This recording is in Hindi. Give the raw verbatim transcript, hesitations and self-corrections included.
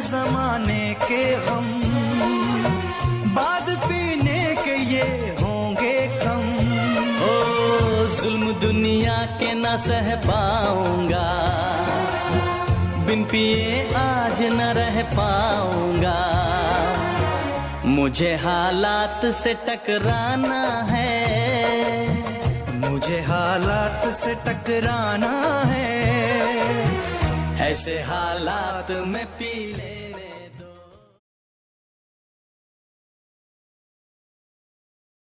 जमाने के गम, बाद पीने के ये होंगे कम। ओ जुल्म दुनिया के न सह पाऊंगा, बिन पिए आज न रह पाऊंगा। मुझे हालात से टकराना है, मुझे हालात से टकराना है। ऐसे हालात में पी ले।